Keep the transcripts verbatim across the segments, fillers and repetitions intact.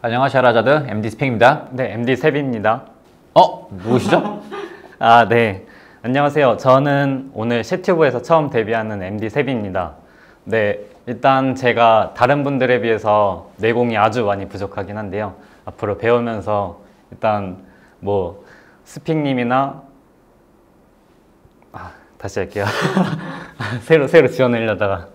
안녕하세요 라자드 엠디 스팽입니다. 네, 엠디 세빈입니다. 어? 누구시죠? 아, 네. 안녕하세요. 저는 오늘 셰튜브에서 처음 데뷔하는 엠디 세빈입니다. 네, 일단 제가 다른 분들에 비해서 내공이 아주 많이 부족하긴 한데요. 앞으로 배우면서 일단 뭐 스픽님이나 아, 다시 할게요. 새로 새로 지원하려다가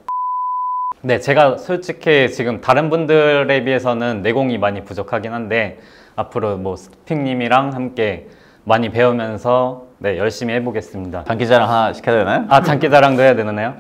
네, 제가 솔직히 지금 다른 분들에 비해서는 내공이 많이 부족하긴 한데 앞으로 뭐 스픽님이랑 함께 많이 배우면서 네, 열심히 해보겠습니다. 장기자랑 하나 시켜야 되나요? 아, 장기자랑도 해야 되나요?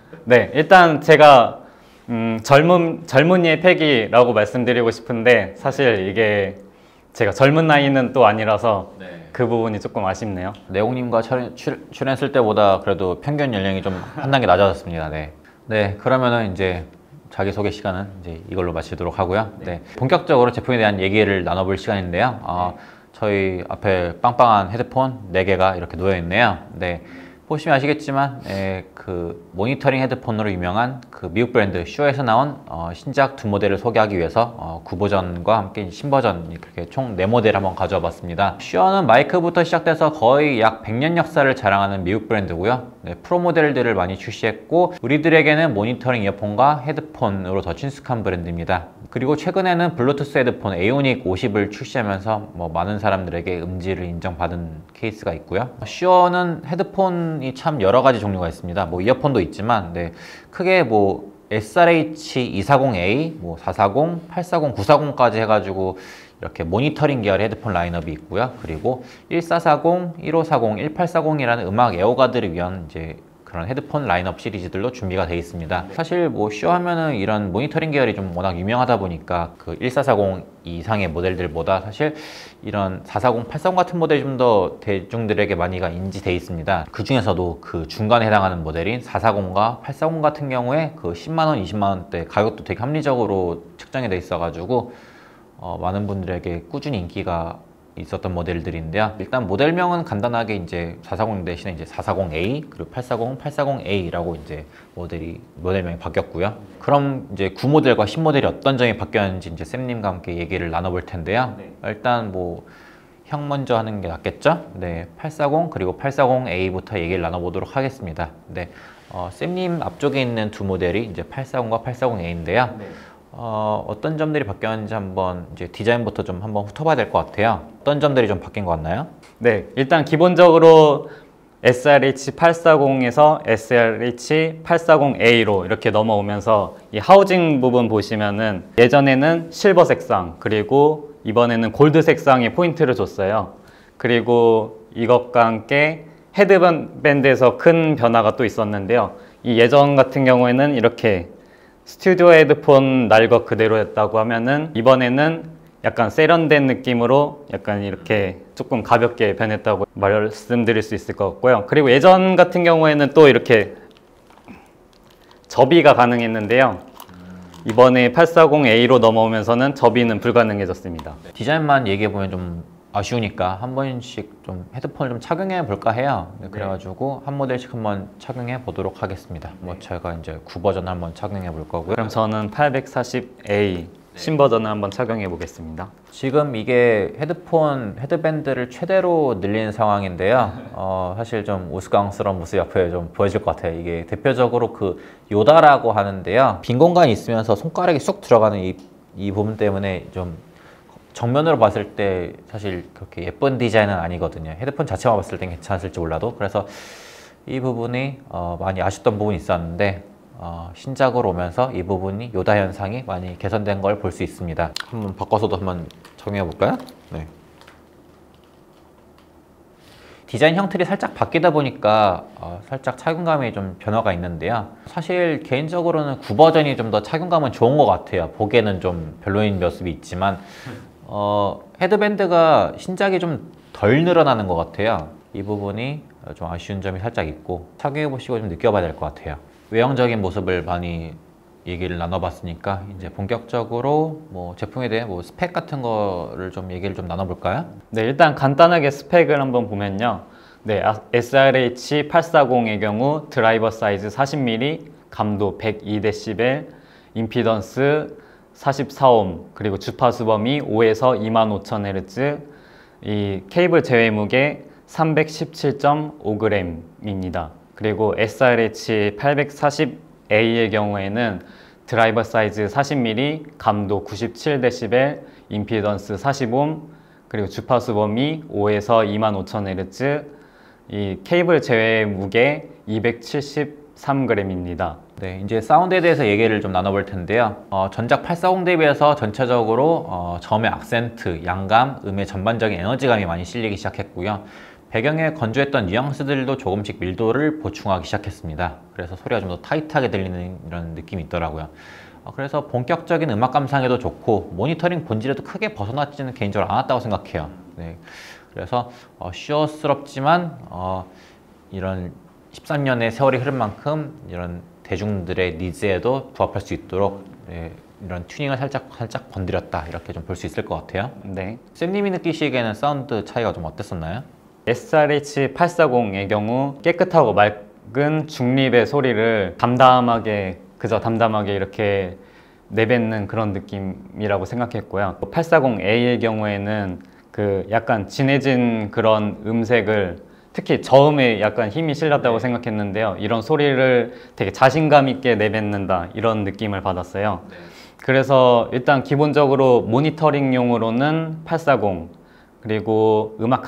네, 일단 제가 음, 젊은, 젊은이의 패기라고 말씀드리고 싶은데 사실 이게 제가 젊은 나이는 또 아니라서 네. 그 부분이 조금 아쉽네요. 내용님과 출, 출, 출연했을 때보다 그래도 평균 연령이 좀 한 단계 낮아졌습니다. 네. 네, 그러면은 이제 자기소개 시간은 이제 이걸로 마치도록 하고요. 네. 네. 본격적으로 제품에 대한 얘기를 나눠볼 시간인데요. 어, 네. 저희 앞에 빵빵한 헤드폰 네 개가 이렇게 놓여 있네요. 네. 보시면 아시겠지만 에, 그 모니터링 헤드폰으로 유명한 그 미국 브랜드 슈어에서 나온 어, 신작 두 모델을 소개하기 위해서 어, 구버전과 함께 신버전 이렇게 총 네 모델 한번 가져와 봤습니다. 슈어는 마이크부터 시작돼서 거의 약 백 년 역사를 자랑하는 미국 브랜드고요. 네, 프로 모델들을 많이 출시했고 우리들에게는 모니터링 이어폰과 헤드폰으로 더 친숙한 브랜드입니다. 그리고 최근에는 블루투스 헤드폰 에이오닉 오십을 출시하면서 뭐 많은 사람들에게 음질을 인정받은 케이스가 있고요. 슈어는 헤드폰이 참 여러 가지 종류가 있습니다. 뭐 이어폰도 있지만 네, 크게 뭐 에스알에이치 이백사십 에이, 뭐 사백사십, 팔백사십, 구백사십까지 해가지고 이렇게 모니터링 계열 헤드폰 라인업이 있고요. 그리고 천사백사십, 천오백사십, 천팔백사십이라는 음악 애호가들을 위한 이제 그런 헤드폰 라인업 시리즈들로 준비가 되어 있습니다. 사실 뭐 슈어 하면은 이런 모니터링 계열이 좀 워낙 유명하다 보니까 그 천사백사십 이상의 모델들보다 사실 이런 사백사십, 팔백사십 같은 모델이 좀 더 대중들에게 많이가 인지되어 있습니다. 그 중에서도 그 중간에 해당하는 모델인 사백사십과 팔백사십 같은 경우에 그 십만 원, 이십만 원대 가격도 되게 합리적으로 책정이 되어 있어 가지고 어, 많은 분들에게 꾸준히 인기가 있었던 모델들인데요. 일단 모델명은 간단하게 이제 사백사십 대신에 이제 사백사십 에이 그리고 팔백사십, 팔백사십 에이라고 이제 모델이 모델명이 바뀌었고요. 그럼 이제 구 모델과 십 모델이 어떤 점이 바뀌었는지 이제 쌤님과 함께 얘기를 나눠볼 텐데요. 네. 일단 뭐 형 먼저 하는 게 낫겠죠? 네, 팔백사십 그리고 팔백사십 에이부터 얘기를 나눠보도록 하겠습니다. 네, 어, 쌤님 앞쪽에 있는 두 모델이 이제 팔백사십과 팔백사십 에이인데요. 네. 어, 어떤 점들이 바뀌었는지 한번 이제 디자인부터 좀 한번 훑어봐야 될 것 같아요. 어떤 점들이 좀 바뀐 것 같나요? 네, 일단 기본적으로 에스알에이치 팔백사십에서 에스알에이치 팔백사십 에이로 이렇게 넘어오면서 이 하우징 부분 보시면은 예전에는 실버 색상 그리고 이번에는 골드 색상의 포인트를 줬어요. 그리고 이것과 함께 헤드밴드에서 큰 변화가 또 있었는데요. 이 예전 같은 경우에는 이렇게 스튜디오 헤드폰 날 것 그대로였다고 하면은 이번에는 약간 세련된 느낌으로 약간 이렇게 조금 가볍게 변했다고 말씀드릴 수 있을 것 같고요. 그리고 예전 같은 경우에는 또 이렇게 접이가 가능했는데요. 이번에 팔백사십 에이로 넘어오면서는 접이는 불가능해졌습니다. 디자인만 얘기해보면 좀 아쉬우니까 한 번씩 좀 헤드폰을 좀 착용해 볼까 해요. 네, 그래가지고 한 모델씩 한번 착용해 보도록 하겠습니다. 네. 뭐 제가 이제 구 버전 한번 착용해 볼 거고요. 그럼 저는 팔백사십 에이 네. 신버전을 한번 착용해 보겠습니다. 지금 이게 헤드폰 헤드밴드를 최대로 늘린 상황인데요. 어, 사실 좀 우스꽝스러운 모습이 앞에 좀 보여질 것 같아요. 이게 대표적으로 그 요다라고 하는데요. 빈 공간이 있으면서 손가락이 쑥 들어가는 이, 이 부분 때문에 좀 정면으로 봤을 때 사실 그렇게 예쁜 디자인은 아니거든요. 헤드폰 자체만 봤을 땐 괜찮았을지 몰라도. 그래서 이 부분이 어, 많이 아쉽던 부분이 있었는데 어, 신작으로 오면서 이 부분이 요다 현상이 많이 개선된 걸 볼 수 있습니다. 한번 바꿔서도 한번 적용해 볼까요? 네. 디자인 형틀이 살짝 바뀌다 보니까 어, 살짝 착용감이 좀 변화가 있는데요. 사실 개인적으로는 구 버전이 좀 더 착용감은 좋은 것 같아요. 보기에는 좀 별로인 모습이 있지만 어, 헤드밴드가 신작이 좀 덜 늘어나는 것 같아요. 이 부분이 좀 아쉬운 점이 살짝 있고 착용해 보시고 좀 느껴봐야 될 것 같아요. 외형적인 모습을 많이 얘기를 나눠봤으니까 이제 본격적으로 뭐 제품에 대해 뭐 스펙 같은 거를 좀 얘기를 좀 나눠볼까요? 네, 일단 간단하게 스펙을 한번 보면요. 네, 에스알에이치 팔백사십의 경우 드라이버 사이즈 사십 밀리미터, 감도 백이 데시벨, 임피던스 사십사 옴, 그리고 주파수 범위 오에서 이만 오천 헤르츠, 이 케이블 제외 무게 삼백십칠 점 오 그램입니다. 그리고 에스알에이치 팔백사십 에이의 경우에는 드라이버 사이즈 사십 밀리미터, 감도 구십칠 데시벨, 임피던스 사십 옴, 그리고 주파수 범위 오에서 이만 오천 헤르츠, 이 케이블 제외 무게 이백칠십삼 그램입니다. 네, 이제 사운드에 대해서 얘기를 좀 나눠볼 텐데요. 어, 전작 팔백사십 대비해서 전체적으로 어, 저음의 악센트, 양감, 음의 전반적인 에너지감이 많이 실리기 시작했고요. 배경에 건조했던 뉘앙스들도 조금씩 밀도를 보충하기 시작했습니다. 그래서 소리가 좀 더 타이트하게 들리는 이런 느낌이 있더라고요. 어, 그래서 본격적인 음악 감상에도 좋고 모니터링 본질에도 크게 벗어나지는 개인적으로 않았다고 생각해요. 네, 그래서 어, 쉬어스럽지만 어, 이런 십삼 년의 세월이 흐른 만큼 이런 대중들의 니즈에도 부합할 수 있도록 예, 이런 튜닝을 살짝 살짝 건드렸다 이렇게 좀 볼 수 있을 것 같아요. 네. 쌤님이 느끼시기에는 사운드 차이가 좀 어땠었나요? 에스알에이치 팔백사십의 경우 깨끗하고 맑은 중립의 소리를 담담하게 그저 담담하게 이렇게 내뱉는 그런 느낌이라고 생각했고요. 팔백사십 에이의 경우에는 그 약간 진해진 그런 음색을 특히 저음에 약간 힘이 실렸다고 네. 생각했는데요. 이런 소리를 되게 자신감 있게 내뱉는다 이런 느낌을 받았어요. 네. 그래서 일단 기본적으로 모니터링용으로는 팔백사십, 그리고 음악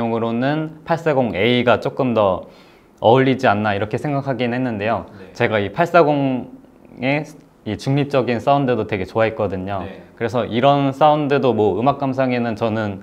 감상용으로는 팔백사십 에이가 조금 더 어울리지 않나 이렇게 생각하긴 했는데요. 네. 제가 이 팔백사십의 이 중립적인 사운드도 되게 좋아했거든요. 네. 그래서 이런 사운드도 뭐 음악 감상에는 저는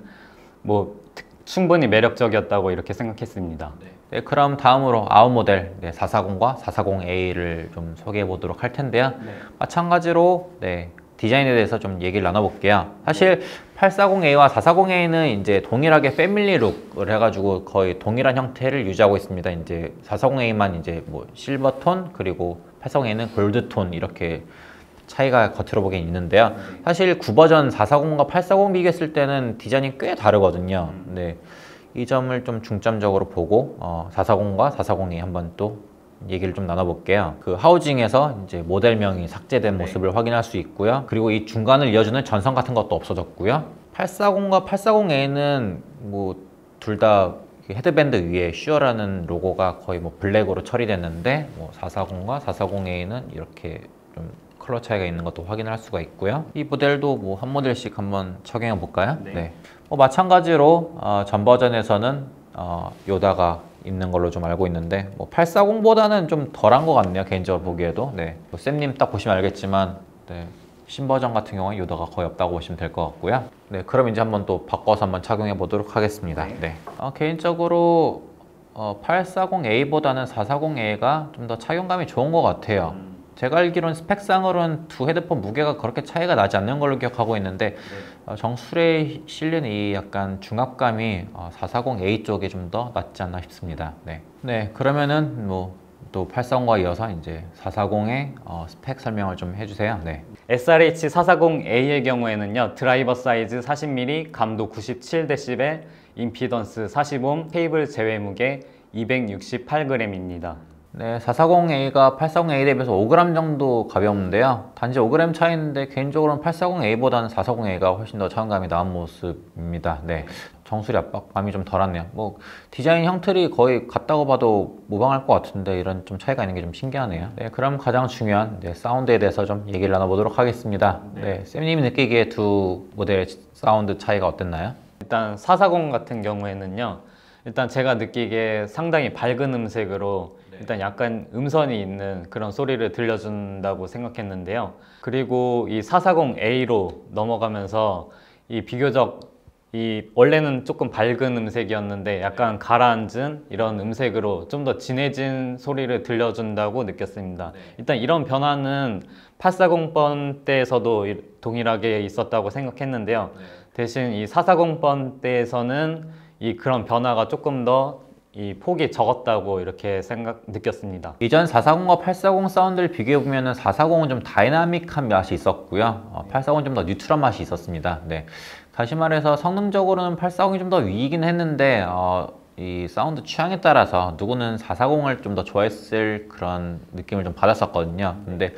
뭐 충분히 매력적이었다고 이렇게 생각했습니다. 네. 네, 그럼 다음으로 아웃 모델 네, 사백사십과 사백사십 에이를 좀 소개해 보도록 할 텐데요. 네. 마찬가지로 네, 디자인에 대해서 좀 얘기를 나눠볼게요. 사실 팔백사십 에이와 사백사십 에이는 이제 동일하게 패밀리 룩을 해가지고 거의 동일한 형태를 유지하고 있습니다. 이제 사백사십 에이만 이제 뭐 실버 톤 그리고 팔백사십 에이는 골드 톤 이렇게 차이가 겉으로 보기엔 있는데요. 사실 구 버전 사백사십과 팔백사십 비교했을 때는 디자인이 꽤 다르거든요. 네, 이 점을 좀 중점적으로 보고 어, 사백사십과 사백사십 에이 한번 또 얘기를 좀 나눠볼게요. 그 하우징에서 이제 모델명이 삭제된 네. 모습을 확인할 수 있고요. 그리고 이 중간을 이어주는 전선 같은 것도 없어졌고요. 팔백사십과 팔백사십 에이는 뭐 둘 다 헤드밴드 위에 슈어라는 로고가 거의 뭐 블랙으로 처리됐는데 뭐 사백사십과 사백사십 에이는 이렇게 좀 컬러 차이가 있는 것도 확인할 수가 있고요. 이 모델도 뭐 한 모델씩 한번 착용해 볼까요? 네. 네. 뭐 마찬가지로 어, 전 버전에서는 어, 요다가 있는 걸로 좀 알고 있는데 뭐 팔백사십보다는 좀 덜한 것 같네요. 개인적으로 보기에도. 네. 뭐 쌤님 딱 보시면 알겠지만 네. 신버전 같은 경우는 요다가 거의 없다고 보시면 될 것 같고요. 네, 그럼 이제 한번 또 바꿔서 한번 착용해 보도록 하겠습니다. 네. 네. 어, 개인적으로 어, 팔백사십 에이보다는 사백사십 에이가 좀 더 착용감이 좋은 것 같아요. 음. 제가 알기로는 스펙상으로는 두 헤드폰 무게가 그렇게 차이가 나지 않는 걸로 기억하고 있는데 네. 어, 정수리에 실린 이 약간 중압감이 어, 사백사십 에이 쪽에 좀 더 낫지 않나 싶습니다. 네, 네 그러면은 뭐 또 팔백사십과 이어서 이제 사백사십의 어, 스펙 설명을 좀 해주세요. 네. 에스알에이치 사백사십 에이의 경우에는요, 드라이버 사이즈 사십 밀리미터, 감도 구십칠 데시벨, 임피던스 사십 옴, 케이블 제외 무게 이백육십팔 그램입니다. 네, 사백사십 에이가 팔백사십 에이 대비해서 오 그램 정도 가벼운데요. 단지 오 그램 차이인데 개인적으로는 팔백사십 에이보다는 사백사십 에이가 훨씬 더 착용감이 나은 모습입니다. 네, 정수리 압박감이 좀 덜하네요. 뭐 디자인 형틀이 거의 같다고 봐도 무방할 것 같은데 이런 좀 차이가 있는 게 좀 신기하네요. 네, 그럼 가장 중요한 네, 사운드에 대해서 좀 얘기를 나눠보도록 하겠습니다. 네, 네 쌤님이 느끼기에 두 모델의 사운드 차이가 어땠나요? 일단 사백사십 같은 경우에는요, 일단 제가 느끼기에 상당히 밝은 음색으로 일단 약간 음선이 있는 그런 소리를 들려준다고 생각했는데요. 그리고 이 사백사십 에이로 넘어가면서 이 비교적 이 원래는 조금 밝은 음색이었는데 약간 가라앉은 이런 음색으로 좀 더 진해진 소리를 들려준다고 느꼈습니다. 일단 이런 변화는 팔백사십 번 때에서도 동일하게 있었다고 생각했는데요. 대신 이 사백사십 번 때에서는 이 그런 변화가 조금 더 이 폭이 적었다고 이렇게 생각 느꼈습니다. 이전 사백사십과 팔백사십 사운드를 비교해 보면은 사백사십은 좀 다이나믹한 맛이 있었고요. 어, 팔백사십은 좀 더 뉴트럴 맛이 있었습니다. 네. 다시 말해서 성능적으로는 팔백사십이 좀 더 위이긴 했는데 어, 이 사운드 취향에 따라서 누구는 사백사십을 좀 더 좋아했을 그런 느낌을 좀 받았었거든요. 근데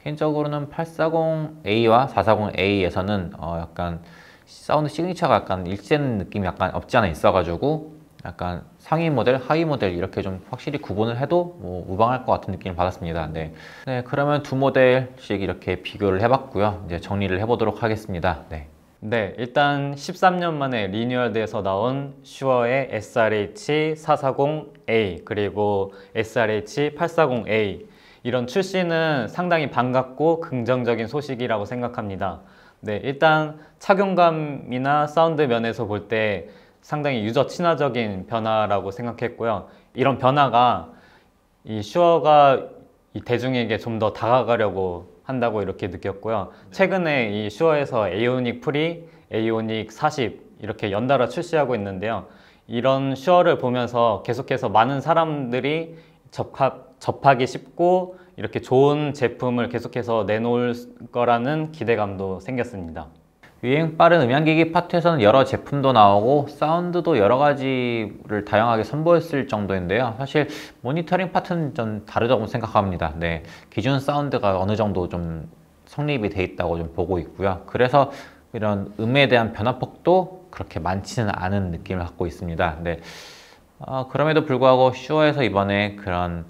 개인적으로는 팔백사십 에이와 사백사십 에이에서는 어 약간 사운드 시그니처가 약간 일치되는 느낌이 약간 없지 않아 있어가지고 약간 상위 모델, 하위 모델 이렇게 좀 확실히 구분을 해도 뭐 무방할 것 같은 느낌을 받았습니다. 네, 네 그러면 두 모델씩 이렇게 비교를 해봤고요. 이제 정리를 해보도록 하겠습니다. 네. 네, 일단 십삼 년 만에 리뉴얼돼서 나온 슈어의 에스알에이치 사백사십 에이 그리고 에스알에이치 팔백사십 에이 이런 출시는 상당히 반갑고 긍정적인 소식이라고 생각합니다. 네, 일단 착용감이나 사운드 면에서 볼 때 상당히 유저 친화적인 변화라고 생각했고요. 이런 변화가 이 슈어가 이 대중에게 좀 더 다가가려고 한다고 이렇게 느꼈고요. 최근에 이 슈어에서 에이오닉 프리, 에이오닉 사십 이렇게 연달아 출시하고 있는데요. 이런 슈어를 보면서 계속해서 많은 사람들이 접하, 접하기 쉽고 이렇게 좋은 제품을 계속해서 내놓을 거라는 기대감도 생겼습니다. 유행 빠른 음향기기 파트에서는 여러 제품도 나오고 사운드도 여러 가지를 다양하게 선보였을 정도인데요. 사실 모니터링 파트는 좀 다르다고 생각합니다. 네, 기존 사운드가 어느 정도 좀 성립이 돼 있다고 좀 보고 있고요. 그래서 이런 음에 대한 변화폭도 그렇게 많지는 않은 느낌을 갖고 있습니다. 네, 어, 그럼에도 불구하고 슈어에서 이번에 그런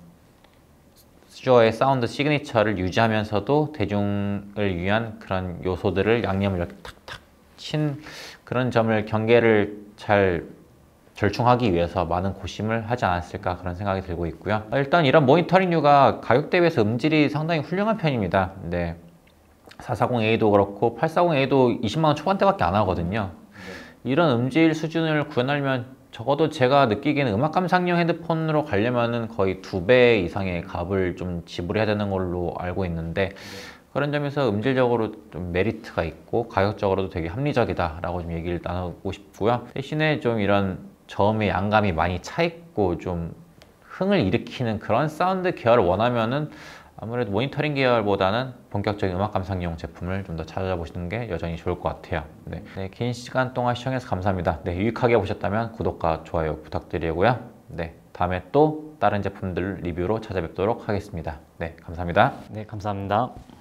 슈어의 사운드 시그니처를 유지하면서도 대중을 위한 그런 요소들을 양념을 이렇게 탁탁 친 그런 점을 경계를 잘 절충하기 위해서 많은 고심을 하지 않았을까 그런 생각이 들고 있고요. 일단 이런 모니터링류가 가격 대비해서 음질이 상당히 훌륭한 편입니다. 네, 사백사십 에이도 그렇고 팔백사십 에이도 이십만 원 초반대밖에 안 하거든요. 이런 음질 수준을 구현하려면 적어도 제가 느끼기에는 음악 감상용 헤드폰으로 가려면은 거의 두 배 이상의 값을 좀 지불해야 되는 걸로 알고 있는데 네. 그런 점에서 음질적으로 좀 메리트가 있고 가격적으로도 되게 합리적이다 라고 좀 얘기를 나누고 싶고요. 대신에 좀 이런 저음의 양감이 많이 차 있고 좀 흥을 일으키는 그런 사운드 계열을 원하면은 아무래도 모니터링 계열보다는 본격적인 음악 감상용 제품을 좀 더 찾아보시는 게 여전히 좋을 것 같아요. 네. 네, 긴 시간 동안 시청해서 감사합니다. 네, 유익하게 보셨다면 구독과 좋아요 부탁드리고요. 네, 다음에 또 다른 제품들 리뷰로 찾아뵙도록 하겠습니다. 네, 감사합니다. 네, 감사합니다.